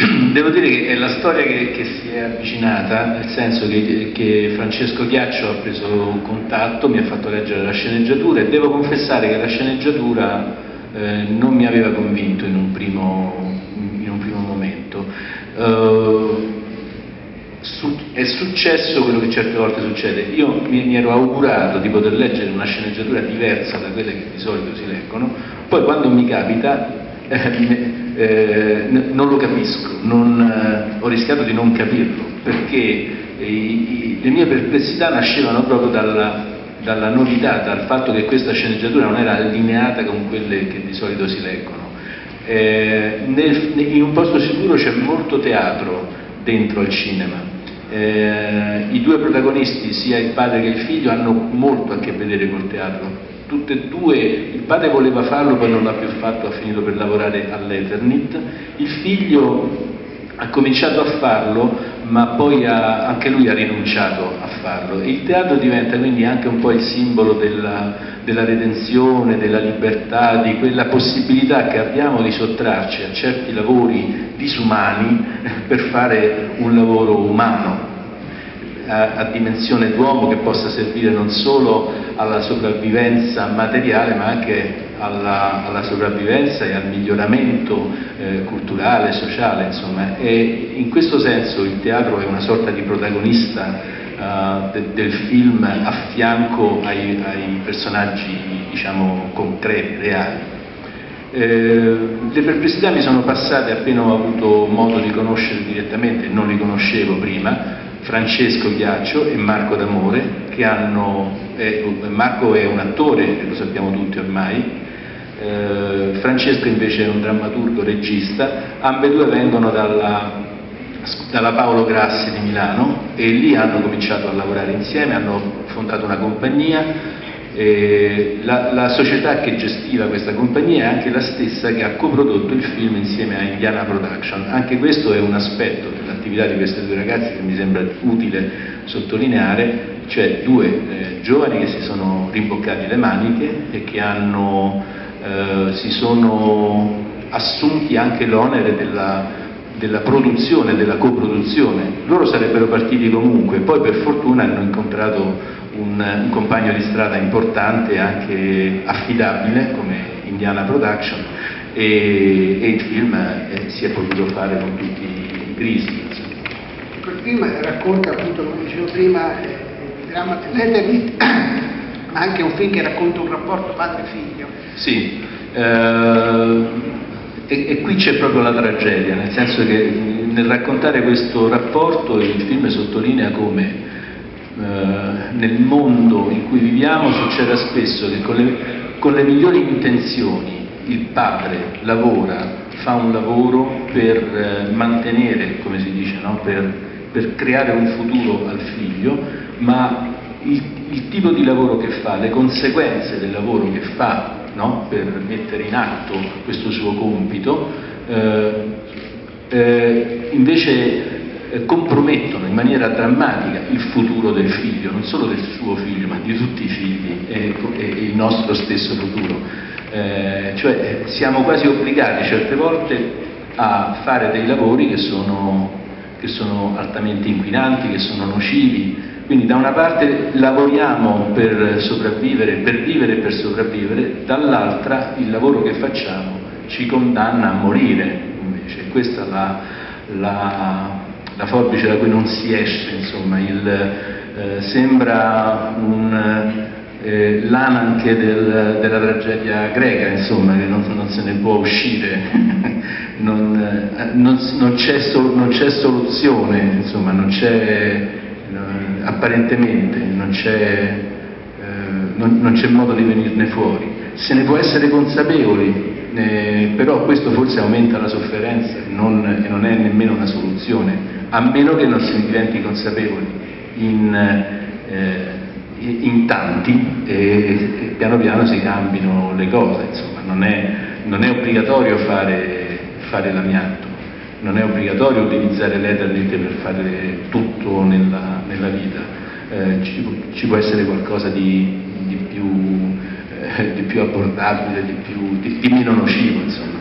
Devo dire che è la storia che si è avvicinata, nel senso che Francesco Ghiaccio ha preso contatto, mi ha fatto leggere la sceneggiatura e devo confessare che la sceneggiatura non mi aveva convinto in un primo momento. È successo quello che certe volte succede. Io mi ero augurato di poter leggere una sceneggiatura diversa da quelle che di solito si leggono, poi quando mi capita non lo capisco, ho rischiato di non capirlo, perché le mie perplessità nascevano proprio dalla novità, dal fatto che questa sceneggiatura non era allineata con quelle che di solito si leggono. In Un posto sicuro c'è molto teatro dentro al cinema. I due protagonisti, sia il padre che il figlio, hanno molto a che vedere col teatro. Tutte e due, il padre voleva farlo, poi non l'ha più fatto, ha finito per lavorare all'Eternit. Il figlio ha cominciato a farlo, ma poi anche lui ha rinunciato a farlo. E il teatro diventa quindi anche un po' il simbolo della redenzione, della libertà, di quella possibilità che abbiamo di sottrarci a certi lavori disumani per fare un lavoro umano, a dimensione d'uomo, che possa servire non solo alla sopravvivenza materiale ma anche alla sopravvivenza e al miglioramento culturale, sociale, insomma. E in questo senso il teatro è una sorta di protagonista del film a fianco ai personaggi, diciamo, concreti, reali. Le perplessità mi sono passate appena ho avuto modo di conoscere direttamente, non li conoscevo prima, Francesco Ghiaccio e Marco D'Amore, che Marco è un attore, lo sappiamo tutti ormai, Francesco invece è un drammaturgo regista. Ambedue vengono dalla Paolo Grassi di Milano e lì hanno cominciato a lavorare insieme, hanno fondato una compagnia. La società che gestiva questa compagnia è anche la stessa che ha coprodotto il film insieme a Indiana Production. Anche questo è un aspetto dell'attività di questi due ragazzi che mi sembra utile sottolineare, cioè due giovani che si sono rimboccati le maniche e che si sono assunti anche l'onere della produzione, della coproduzione. Loro sarebbero partiti comunque, poi per fortuna hanno incontrato un compagno di strada importante, anche affidabile, come Indiana Production, e il film si è potuto fare con tutti i crisi. Quel film racconta, appunto, come dicevo prima, il dramma dell'Eternit, ma anche un film che racconta un rapporto padre-figlio. Sì, e qui c'è proprio la tragedia, nel senso che nel raccontare questo rapporto il film sottolinea come nel mondo in cui viviamo succeda spesso che con le migliori intenzioni il padre fa un lavoro per mantenere, come si dice, no? per creare un futuro al figlio, ma il tipo di lavoro che fa, le conseguenze del lavoro che fa, no? Per mettere in atto questo suo compito, invece compromettono in maniera drammatica il futuro del figlio, non solo del suo figlio ma di tutti i figli e il nostro stesso futuro. Cioè siamo quasi obbligati certe volte a fare dei lavori che sono altamente inquinanti, che sono nocivi. Quindi da una parte lavoriamo per sopravvivere, per vivere e per sopravvivere, dall'altra il lavoro che facciamo ci condanna a morire invece. Questa è la forbice da cui non si esce, insomma. Sembra l'ananche della tragedia greca, insomma, che non se ne può uscire, non c'è soluzione, insomma, apparentemente non c'è modo di venirne fuori. Se ne può essere consapevoli, però questo forse aumenta la sofferenza e non è nemmeno una soluzione, a meno che non si diventi consapevoli in tanti e piano piano si cambino le cose, insomma. Non è obbligatorio fare l'amianto, non è obbligatorio utilizzare l'Eternit per fare tutto nella vita, ci può essere qualcosa di più abbordabile, di meno nocivo, insomma.